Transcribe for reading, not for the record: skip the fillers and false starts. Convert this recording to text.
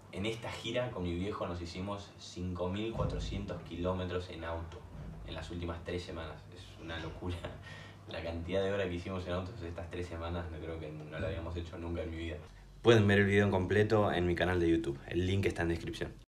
En esta gira con mi viejo nos hicimos 5.400 kilómetros en auto en las últimas 3 semanas. Es una locura. La cantidad de horas que hicimos en autos estas 3 semanas, no creo que no la habíamos hecho nunca en mi vida. Pueden ver el video en completo en mi canal de YouTube. El link está en descripción.